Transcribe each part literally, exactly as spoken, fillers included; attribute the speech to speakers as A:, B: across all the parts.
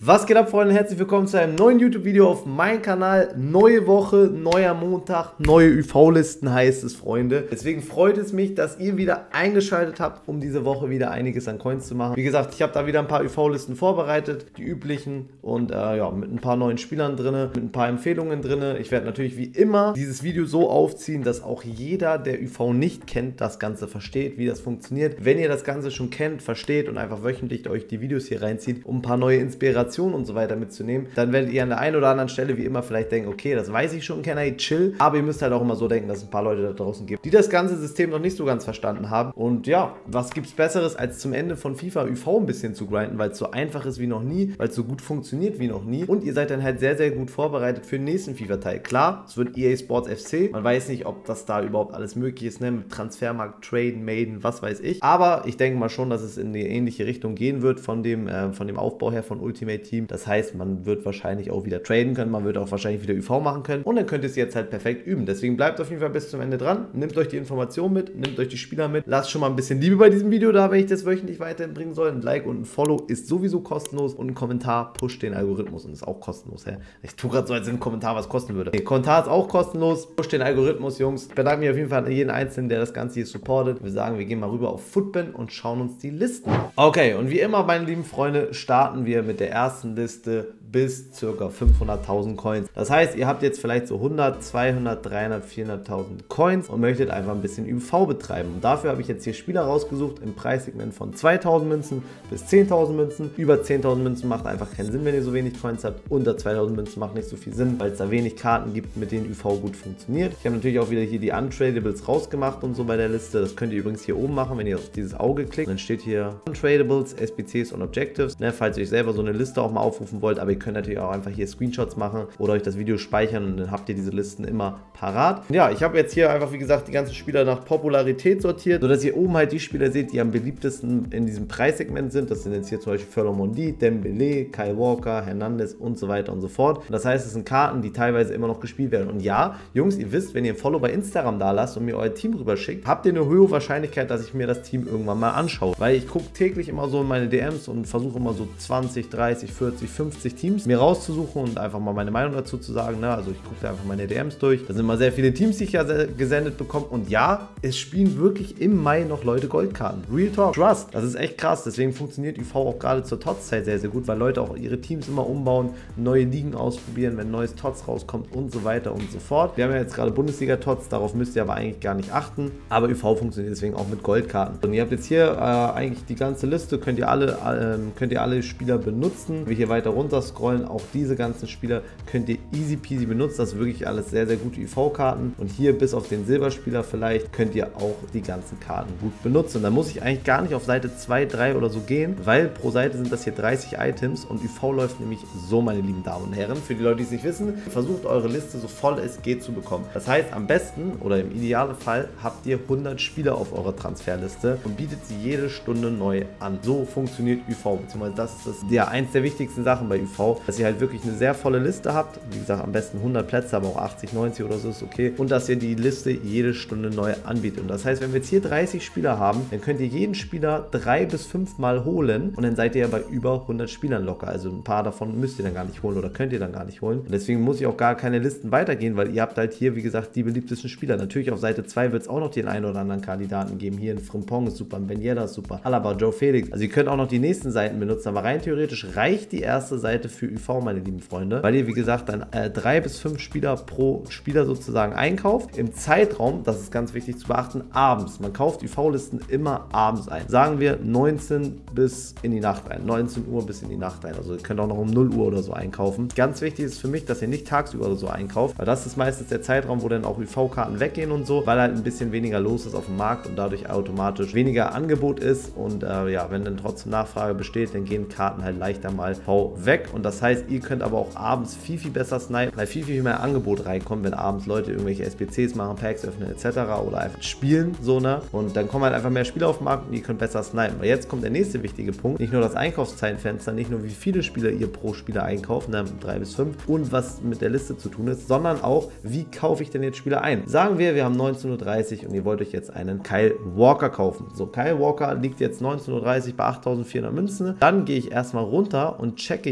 A: Was geht ab, Freunde? Herzlich willkommen zu einem neuen YouTube-Video auf meinem Kanal. Neue Woche, neuer Montag, neue Ü V-Listen heißt es, Freunde. Deswegen freut es mich, dass ihr wieder eingeschaltet habt, um diese Woche wieder einiges an Coins zu machen. Wie gesagt, ich habe da wieder ein paar Ü V-Listen vorbereitet, die üblichen und äh, ja, mit ein paar neuen Spielern drin, mit ein paar Empfehlungen drin. Ich werde natürlich wie immer dieses Video so aufziehen, dass auch jeder, der Ü V nicht kennt, das Ganze versteht, wie das funktioniert. Wenn ihr das Ganze schon kennt, versteht und einfach wöchentlich euch die Videos hier reinzieht, um ein paar neue Inspirationen und so weiter mitzunehmen, dann werdet ihr an der einen oder anderen Stelle wie immer vielleicht denken, okay, das weiß ich schon, Kenner, chill, aber ihr müsst halt auch immer so denken, dass es ein paar Leute da draußen gibt, die das ganze System noch nicht so ganz verstanden haben. Und ja, was gibt's Besseres, als zum Ende von FIFA Ü V ein bisschen zu grinden, weil es so einfach ist wie noch nie, weil es so gut funktioniert wie noch nie und ihr seid dann halt sehr, sehr gut vorbereitet für den nächsten FIFA-Teil. Klar, es wird E A Sports F C, man weiß nicht, ob das da überhaupt alles möglich ist, ne? Mit Transfermarkt, Traden, Maiden, was weiß ich, aber ich denke mal schon, dass es in eine ähnliche Richtung gehen wird von dem, äh, von dem Aufbau her von Ultimate Team. Das heißt, man wird wahrscheinlich auch wieder traden können, man wird auch wahrscheinlich wieder Ü V machen können und dann könnt ihr es jetzt halt perfekt üben. Deswegen bleibt auf jeden Fall bis zum Ende dran, nehmt euch die Informationen mit, nehmt euch die Spieler mit, lasst schon mal ein bisschen Liebe bei diesem Video da, wenn ich das wöchentlich weiterhin bringen soll. Ein Like und ein Follow ist sowieso kostenlos und ein Kommentar pusht den Algorithmus und ist auch kostenlos. Hä? Ich tue gerade so, als wenn ein Kommentar was kosten würde. Okay, Kommentar ist auch kostenlos, pusht den Algorithmus, Jungs. Ich bedanke mich auf jeden Fall an jeden Einzelnen, der das Ganze hier supportet. Wir sagen, wir gehen mal rüber auf Futbin und schauen uns die Listen an. Okay, und wie immer, meine lieben Freunde, starten wir mit der ersten Liste bis ca. fünfhunderttausend Coins. Das heißt, ihr habt jetzt vielleicht so hundert, zweihundert, dreihundert, vierhunderttausend Coins und möchtet einfach ein bisschen Ü V betreiben. Und dafür habe ich jetzt hier Spieler rausgesucht im Preissegment von zweitausend Münzen bis zehntausend Münzen. Über zehntausend Münzen macht einfach keinen Sinn, wenn ihr so wenig Coins habt. Unter zweitausend Münzen macht nicht so viel Sinn, weil es da wenig Karten gibt, mit denen Ü V gut funktioniert. Ich habe natürlich auch wieder hier die Untradables rausgemacht und so bei der Liste. Das könnt ihr übrigens hier oben machen, wenn ihr auf dieses Auge klickt. Dann steht hier Untradables, S B Cs und Objectives. Ne, falls ihr euch selber so eine Liste auch mal aufrufen wollt, aber ihr könnt natürlich auch einfach hier Screenshots machen oder euch das Video speichern und dann habt ihr diese Listen immer parat. Ja, ich habe jetzt hier einfach, wie gesagt, die ganzen Spieler nach Popularität sortiert, sodass ihr oben halt die Spieler seht, die am beliebtesten in diesem Preissegment sind. Das sind jetzt hier zum Beispiel Ferland-Mendy, Dembele, Kyle Walker, Hernandez und so weiter und so fort. Und das heißt, es sind Karten, die teilweise immer noch gespielt werden. Und ja, Jungs, ihr wisst, wenn ihr ein Follow bei Instagram da lasst und mir euer Team rüberschickt, habt ihr eine hohe Wahrscheinlichkeit, dass ich mir das Team irgendwann mal anschaue. Weil ich gucke täglich immer so in meine D Ms und versuche immer so zwanzig, dreißig, vierzig, fünfzig Teams mir rauszusuchen und einfach mal meine Meinung dazu zu sagen. Ne? Also ich gucke da einfach meine D Ms durch. Da sind immer sehr viele Teams, die ich ja gesendet bekomme. Und ja, es spielen wirklich im Mai noch Leute Goldkarten. Real Talk, Trust. Das ist echt krass. Deswegen funktioniert Ü V auch gerade zur T O T-Zeit sehr, sehr gut, weil Leute auch ihre Teams immer umbauen, neue Ligen ausprobieren, wenn ein neues T O T S rauskommt und so weiter und so fort. Wir haben ja jetzt gerade Bundesliga-T O T S, darauf müsst ihr aber eigentlich gar nicht achten. Aber Ü V funktioniert deswegen auch mit Goldkarten. Und ihr habt jetzt hier äh, eigentlich die ganze Liste, könnt ihr alle, äh, könnt ihr alle Spieler benutzen. Wir hier weiter runter scrollen, auch diese ganzen Spieler könnt ihr easy peasy benutzen. Das ist wirklich alles sehr, sehr gute Ü V-Karten. Und hier bis auf den Silberspieler vielleicht könnt ihr auch die ganzen Karten gut benutzen. Und da muss ich eigentlich gar nicht auf Seite zwei, drei oder so gehen, weil pro Seite sind das hier dreißig Items und Ü V läuft nämlich so, meine lieben Damen und Herren. Für die Leute, die es nicht wissen, versucht eure Liste so voll es geht zu bekommen. Das heißt, am besten oder im idealen Fall habt ihr hundert Spieler auf eurer Transferliste und bietet sie jede Stunde neu an. So funktioniert Ü V, beziehungsweise das ist das, ja, eins der wichtigsten Sachen bei Ü V, dass ihr halt wirklich eine sehr volle Liste habt. Wie gesagt, am besten hundert Plätze, aber auch achtzig, neunzig oder so ist okay. Und dass ihr die Liste jede Stunde neu anbietet. Und das heißt, wenn wir jetzt hier dreißig Spieler haben, dann könnt ihr jeden Spieler drei bis fünf Mal holen und dann seid ihr ja bei über hundert Spielern locker. Also ein paar davon müsst ihr dann gar nicht holen oder könnt ihr dann gar nicht holen. Und deswegen muss ich auch gar keine Listen weitergehen, weil ihr habt halt hier, wie gesagt, die beliebtesten Spieler. Natürlich auf Seite zwei wird es auch noch den einen oder anderen Kandidaten geben. Hier ein Frimpong ist super, ein Ben Yedder ist super, Alaba, Joe Felix. Also ihr könnt auch noch die nächsten Seiten benutzen, aber rein theoretisch reicht die erste Seite für Ü V, meine lieben Freunde, weil ihr, wie gesagt, dann äh, drei bis fünf Spieler pro Spieler sozusagen einkauft. Im Zeitraum, das ist ganz wichtig zu beachten, abends. Man kauft Ü V-Listen immer abends ein. Sagen wir neunzehn bis in die Nacht ein. neunzehn Uhr bis in die Nacht ein. Also ihr könnt auch noch um null Uhr oder so einkaufen. Ganz wichtig ist für mich, dass ihr nicht tagsüber oder so einkauft, weil das ist meistens der Zeitraum, wo dann auch Ü V-Karten weggehen und so, weil halt ein bisschen weniger los ist auf dem Markt und dadurch automatisch weniger Angebot ist und äh, ja, wenn dann trotzdem Nachfrage besteht, dann gehen Karten halt leichter mal V weg und das heißt, ihr könnt aber auch abends viel, viel besser snipen, weil viel, viel mehr Angebot reinkommt, wenn abends Leute irgendwelche S B Cs machen, Packs öffnen et cetera oder einfach spielen, so, ne? Und dann kommen halt einfach mehr Spieler auf den Markt und ihr könnt besser snipen. Weil jetzt kommt der nächste wichtige Punkt, nicht nur das Einkaufszeitfenster, nicht nur wie viele Spieler ihr pro Spieler einkauft, ne, drei bis fünf und was mit der Liste zu tun ist, sondern auch, wie kaufe ich denn jetzt Spieler ein? Sagen wir, wir haben neunzehn Uhr dreißig und ihr wollt euch jetzt einen Kyle Walker kaufen. So, Kyle Walker liegt jetzt neunzehn Uhr dreißig bei achttausendvierhundert Münzen. Dann gehe ich erstmal runter und checke hier ab,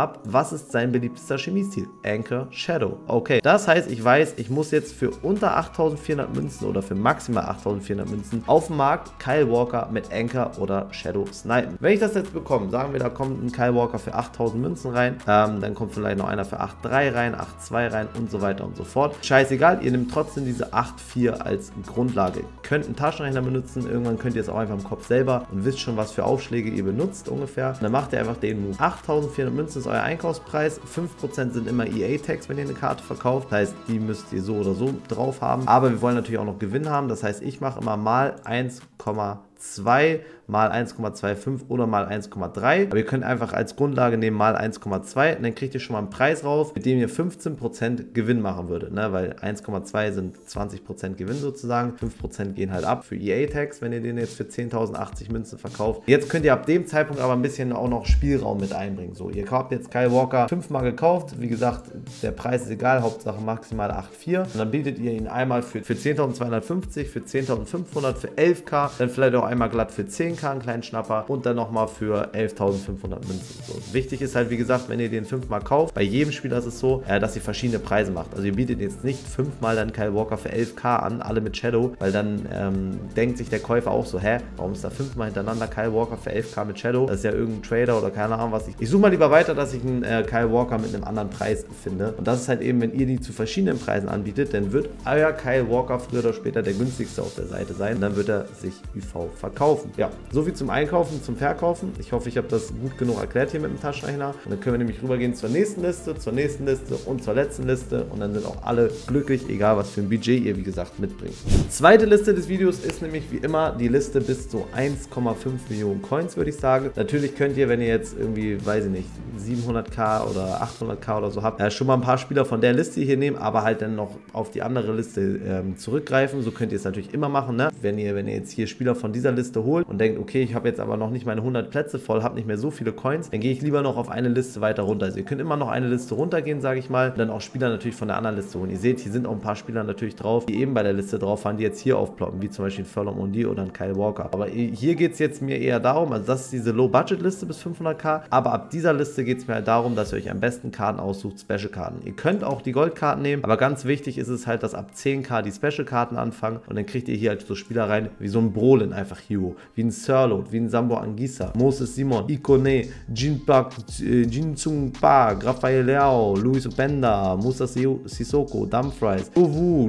A: ab, was ist sein beliebtester Chemiestil? Anchor Shadow. Okay, das heißt, ich weiß, ich muss jetzt für unter achttausendvierhundert Münzen oder für maximal achttausendvierhundert Münzen auf dem Markt Kyle Walker mit Anchor oder Shadow snipen. Wenn ich das jetzt bekomme, sagen wir, da kommt ein Kyle Walker für achttausend Münzen rein, ähm, dann kommt vielleicht noch einer für acht Komma drei rein, acht Komma zwei rein und so weiter und so fort. Scheißegal, ihr nehmt trotzdem diese acht Komma vier als Grundlage. Ihr könnt einen Taschenrechner benutzen, irgendwann könnt ihr es auch einfach im Kopf selber und wisst schon, was für Aufschläge ihr benutzt ungefähr. Und dann macht ihr einfach den Move. achttausendvierhundert Münzen ist euer Einkaufspreis, fünf Prozent sind immer E A-Tags, wenn ihr eine Karte verkauft. Das heißt, die müsst ihr so oder so drauf haben. Aber wir wollen natürlich auch noch Gewinn haben. Das heißt, ich mache immer mal eins Komma zwei mal eins Komma fünfundzwanzig oder mal eins Komma drei. Aber ihr könnt einfach als Grundlage nehmen mal eins Komma zwei und dann kriegt ihr schon mal einen Preis rauf, mit dem ihr fünfzehn Prozent Gewinn machen würdet, ne? Weil eins Komma zwei sind zwanzig Prozent Gewinn sozusagen, fünf Prozent gehen halt ab für E A-Tags, wenn ihr den jetzt für zehntausendachtzig Münzen verkauft. Jetzt könnt ihr ab dem Zeitpunkt aber ein bisschen auch noch Spielraum mit einbringen. So, ihr habt jetzt Kyle Walker fünfmal gekauft, wie gesagt, der Preis ist egal, Hauptsache maximal acht Komma vier und dann bietet ihr ihn einmal für, für zehntausendzweihundertfünfzig, für zehntausendfünfhundert, für elf K, dann vielleicht auch einmal glatt für zehn K, einen kleinen Schnapper und dann nochmal für elftausendfünfhundert Münzen. So. Wichtig ist halt, wie gesagt, wenn ihr den fünfmal kauft, bei jedem Spieler ist es so, äh, dass ihr verschiedene Preise macht. Also ihr bietet jetzt nicht fünfmal dann Kyle Walker für elf K an, alle mit Shadow, weil dann ähm, denkt sich der Käufer auch so, hä, warum ist da fünfmal hintereinander Kyle Walker für elf K mit Shadow? Das ist ja irgendein Trader oder keine Ahnung was. Ich, ich suche mal lieber weiter, dass ich einen äh, Kyle Walker mit einem anderen Preis finde. Und das ist halt eben, wenn ihr die zu verschiedenen Preisen anbietet, dann wird euer Kyle Walker früher oder später der günstigste auf der Seite sein. Und dann wird er sich Ü V verkaufen. Ja, soviel zum Einkaufen, zum Verkaufen. Ich hoffe, ich habe das gut genug erklärt hier mit dem Taschenrechner. Und dann können wir nämlich rübergehen zur nächsten Liste, zur nächsten Liste und zur letzten Liste. Und dann sind auch alle glücklich, egal was für ein Budget ihr, wie gesagt, mitbringt. Zweite Liste des Videos ist nämlich wie immer die Liste bis zu eins Komma fünf Millionen Coins, würde ich sagen. Natürlich könnt ihr, wenn ihr jetzt irgendwie, weiß ich nicht, siebenhunderttausend oder achthunderttausend oder so habt, äh, schon mal ein paar Spieler von der Liste hier nehmen, aber halt dann noch auf die andere Liste ähm, zurückgreifen. So könnt ihr es natürlich immer machen, ne? Wenn ihr, wenn ihr jetzt hier Spieler von dieser Liste holt und denkt, okay, ich habe jetzt aber noch nicht meine hundert Plätze voll, habe nicht mehr so viele Coins, dann gehe ich lieber noch auf eine Liste weiter runter. Also ihr könnt immer noch eine Liste runtergehen, sage ich mal, und dann auch Spieler natürlich von der anderen Liste holen. Ihr seht, hier sind auch ein paar Spieler natürlich drauf, die eben bei der Liste drauf waren, die jetzt hier aufploppen, wie zum Beispiel Furlong Mundi oder ein Kyle Walker. Aber hier geht es jetzt mir eher darum, also das ist diese Low-Budget-Liste bis fünfhunderttausend, aber ab dieser Liste geht es mir halt darum, dass ihr euch am besten Karten aussucht, Special-Karten. Ihr könnt auch die Goldkarten nehmen, aber ganz wichtig ist es halt, dass ab zehntausend die Special-Karten anfangen und dann kriegt ihr hier halt so Spieler rein, wie so ein Brolin einfach Hero, wie ein Sirloat, wie ein Sambo Anguissa, Moses Simon, Ikone, Jinpak, Jinsung Park, Rafael Leao, Luis Openda, Musa Sissoko, Dumfries, Uwu,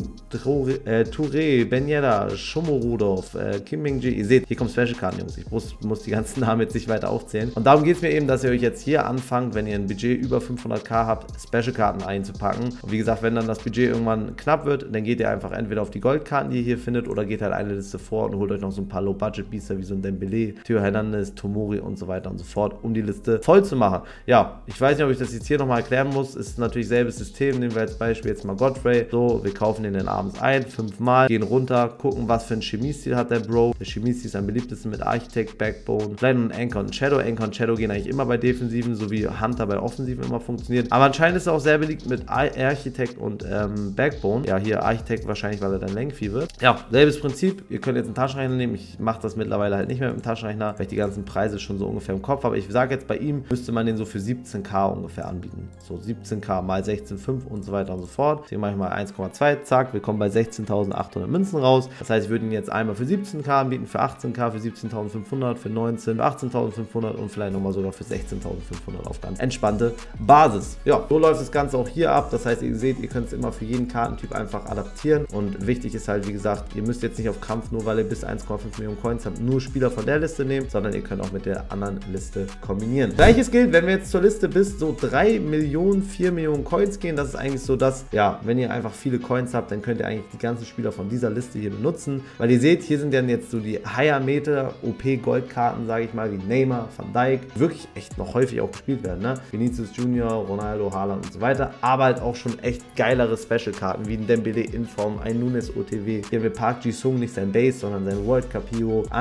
A: Touré, Ben Yedder, Shomorodov, äh, Kim Ming-Ji. Ihr seht, hier kommen Special-Karten, Jungs. Ich muss, muss die ganzen Namen jetzt nicht weiter aufzählen. Und darum geht es mir eben, dass ihr euch jetzt hier anfangt, wenn ihr ein Budget über fünfhunderttausend habt, Special-Karten einzupacken. Und wie gesagt, wenn dann das Budget irgendwann knapp wird, dann geht ihr einfach entweder auf die Goldkarten, die ihr hier findet, oder geht halt eine Liste vor und holt euch noch so ein paar Low-Budget-Biester wie so ein Dembele, Theo Hernandez, Tomori und so weiter und so fort, um die Liste voll zu machen. Ja, ich weiß nicht, ob ich das jetzt hier nochmal erklären muss. Ist natürlich selbes System. Nehmen wir als Beispiel jetzt mal Godfrey. So, wir kaufen den dann abends ein, fünfmal, gehen runter, gucken, was für ein Chemiestil hat der Bro. Der Chemiestil ist am beliebtesten mit Architect, Backbone, vielleicht ein Anchor und Shadow. Anchor und Shadow gehen eigentlich immer bei Defensiven, so wie Hunter bei Offensiven immer funktioniert. Aber anscheinend ist er auch sehr beliebt mit Architect und ähm, Backbone. Ja, hier Architect wahrscheinlich, weil er dann Lengthy wird. Ja, selbes Prinzip. Ihr könnt jetzt einen Taschenrechner nehmen. Ich mache das mittlerweile halt nicht mehr mit dem Taschenrechner, weil ich die ganzen Preise schon so ungefähr im Kopf habe. Ich sage jetzt, bei ihm müsste man den so für siebzehntausend ungefähr anbieten. So siebzehntausend mal sechzehn Komma fünf und so weiter und so fort. Deswegen mache ich mal eins Komma zwei, zack, wir kommen bei sechzehntausendachthundert Münzen raus. Das heißt, ich würde ihn jetzt einmal für siebzehntausend anbieten, für achtzehntausend, für siebzehntausendfünfhundert, für neunzehntausend, für achtzehntausendfünfhundert und vielleicht nochmal sogar für sechzehntausendfünfhundert auf ganz entspannte Basis. Ja, so läuft das Ganze auch hier ab. Das heißt, ihr seht, ihr könnt es immer für jeden Kartentyp einfach adaptieren und wichtig ist halt, wie gesagt, ihr müsst jetzt nicht auf Krampf, nur weil ihr bis eins Komma fünf Millionen Coins habt, nur Spieler von der Liste nehmen, sondern ihr könnt auch mit der anderen Liste kombinieren. Gleiches gilt, wenn wir jetzt zur Liste bis so drei Millionen, vier Millionen Coins gehen. Das ist eigentlich so, dass, ja, wenn ihr einfach viele Coins habt, dann könnt ihr eigentlich die ganzen Spieler von dieser Liste hier benutzen, weil ihr seht, hier sind dann jetzt so die Higher-Meter O P-Goldkarten, sage ich mal, wie Neymar, Van Dijk, wirklich echt noch häufig auch gespielt werden, ne? Vinicius Junior, Ronaldo, Haaland und so weiter, aber halt auch schon echt geilere Special-Karten, wie ein Dembele Inform, ein Nunes O T W, hier haben wir Park Ji-sung, nicht sein Base, sondern sein World Cup Hero, Angel Correa,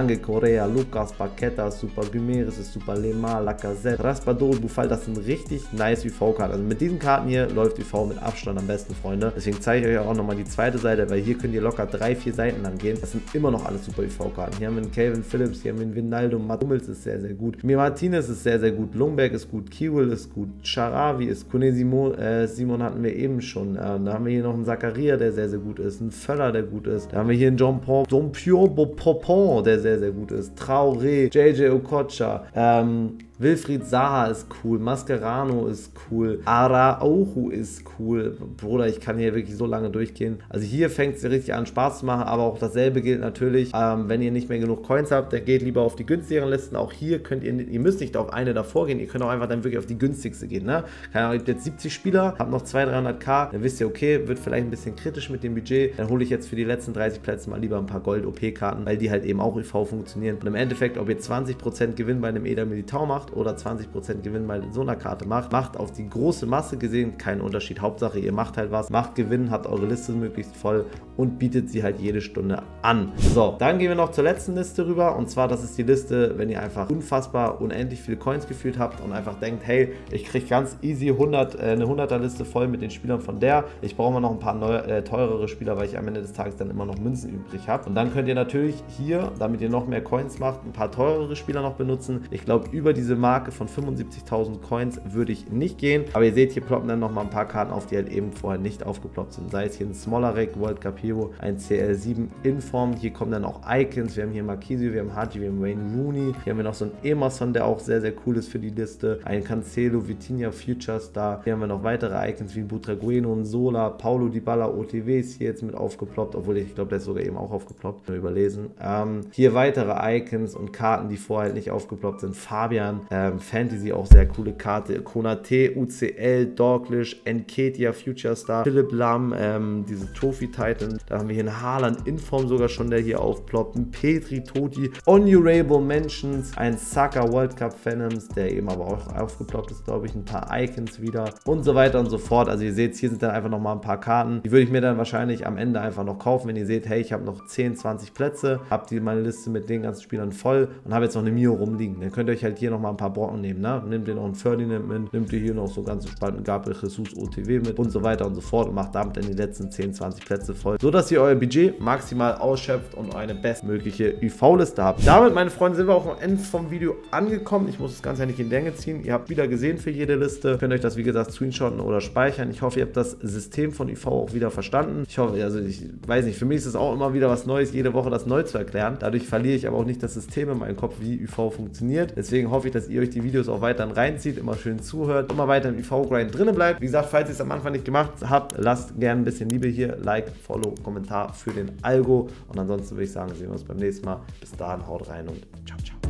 A: Correa, Lucas, Paqueta ist super, Guimaraes ist super, Lemar, Lacazette, Raspadori, Buffal, das sind richtig nice Ü V-Karten. Also mit diesen Karten hier läuft Ü V mit Abstand am besten, Freunde. Deswegen zeige ich euch auch nochmal die zweite Seite, weil hier könnt ihr locker drei, vier Seiten lang gehen. Das sind immer noch alles super Ü V-Karten. Hier haben wir einen Calvin Phillips, hier haben wir einen Wijnaldum, Mats Hummels ist sehr, sehr gut. Mir Martinez ist sehr, sehr gut. Lundberg ist gut. Kiewel ist gut. Sharawi ist gut. Kone Simon, äh, Simon hatten wir eben schon. Äh, da haben wir hier noch einen Zakaria, der sehr, sehr gut ist. Einen Völler, der gut ist. Da haben wir hier einen Jean-Pierre Popon, der sehr, sehr gut ist. Traoré, J J Okocha, ähm, Wilfried Zaha ist cool, Mascherano ist cool, Araujo ist cool. Bruder, ich kann hier wirklich so lange durchgehen. Also hier fängt es richtig an Spaß zu machen, aber auch dasselbe gilt natürlich, ähm, wenn ihr nicht mehr genug Coins habt, dann geht lieber auf die günstigeren Listen. Auch hier könnt ihr, ihr müsst nicht auf eine davor gehen, ihr könnt auch einfach dann wirklich auf die günstigste gehen. Ne? Keine Ahnung, ihr habt jetzt siebzig Spieler, habt noch zweihundert, dreihundert K, dann wisst ihr, okay, wird vielleicht ein bisschen kritisch mit dem Budget, dann hole ich jetzt für die letzten dreißig Plätze mal lieber ein paar Gold-O P-Karten, weil die halt eben auch Ü V funktionieren. Und im Endeffekt, ob ihr zwanzig Prozent Gewinn bei einem Eder Militao macht oder zwanzig Prozent Gewinn bei so einer Karte macht, macht auf die große Masse gesehen keinen Unterschied. Hauptsache, ihr macht halt was, macht Gewinn, habt eure Liste möglichst voll und bietet sie halt jede Stunde an. So, dann gehen wir noch zur letzten Liste rüber und zwar, das ist die Liste, wenn ihr einfach unfassbar unendlich viele Coins gefühlt habt und einfach denkt, hey, ich kriege ganz easy hundert, äh, eine hunderter Liste voll mit den Spielern von der, ich brauche mal noch ein paar neue, äh, teurere Spieler, weil ich am Ende des Tages dann immer noch Münzen übrig habe. Und dann könnt ihr natürlich hier, damit ihr noch mehr Coins macht, ein paar teurere Spieler noch benutzen. Ich glaube, über diese Marke von fünfundsiebzigtausend Coins würde ich nicht gehen, aber ihr seht, hier ploppen dann noch mal ein paar Karten auf, die halt eben vorher nicht aufgeploppt sind. Sei es hier ein Smolarek, World Cup Hero, ein C L sieben Inform, hier kommen dann auch Icons, wir haben hier Marquisio, wir haben Haji, wir haben Wayne Rooney, hier haben wir noch so einen Emerson, der auch sehr, sehr cool ist für die Liste, ein Cancelo, Vitinha, Future Star, hier haben wir noch weitere Icons wie Butragueno und Sola, Paulo Dybala, O T W ist hier jetzt mit aufgeploppt, obwohl ich, ich glaube, der ist sogar eben auch aufgeploppt, nur überlesen. Ähm, hier weitere Icons und Karten, die vorher halt nicht aufgeploppt sind, Fabian, ähm, Fantasy auch sehr coole Karte, Konate, U C L, Dorglish, Nketiah, Future Star, Philipp Lahm, ähm, diese Trophy Titan, da haben wir hier einen Haaland Inform sogar schon, der hier aufploppt, ein Petri, Toti, Honorable Mentions, ein Saka World Cup Phantoms, der eben aber auch aufgeploppt ist, glaube ich, ein paar Icons wieder und so weiter und so fort. Also ihr seht, hier sind dann einfach nochmal ein paar Karten, die würde ich mir dann wahrscheinlich am Ende einfach noch kaufen, wenn ihr seht, hey, ich habe noch zehn, zwanzig Plätze, habt ihr meine Liste mit den ganzen Spielern voll und habe jetzt noch eine Mio rumliegen. Dann könnt ihr euch halt hier nochmal ein paar Brocken nehmen, ne? Nehmt ihr noch einen Ferdinand mit, nehmt ihr hier noch so ganz entspannt einen Gabriel Jesus O T W mit und so weiter und so fort und macht damit dann die letzten zehn, zwanzig Plätze voll, sodass ihr euer Budget maximal ausschöpft und eine bestmögliche Ü V-Liste habt. Damit, meine Freunde, sind wir auch am Ende vom Video angekommen. Ich muss das Ganze ja nicht in die Länge ziehen. Ihr habt wieder gesehen für jede Liste. Könnt euch das, wie gesagt, screenshotten oder speichern. Ich hoffe, ihr habt das System von Ü V auch wieder verstanden. Ich hoffe, also ich weiß nicht, für mich ist es auch immer wieder was Neues, jede Woche das neu zu erklären. Dadurch verliere ich aber auch nicht das System in meinem Kopf, wie Ü V funktioniert. Deswegen hoffe ich, dass ihr euch die Videos auch weiterhin reinzieht, immer schön zuhört, immer weiter im Ü V-Grind drinnen bleibt. Wie gesagt, falls ihr es am Anfang nicht gemacht habt, lasst gerne ein bisschen Liebe hier, Like, Follow, Kommentar für den Algo und ansonsten würde ich sagen, sehen wir uns beim nächsten Mal. Bis dahin, haut rein und ciao, ciao.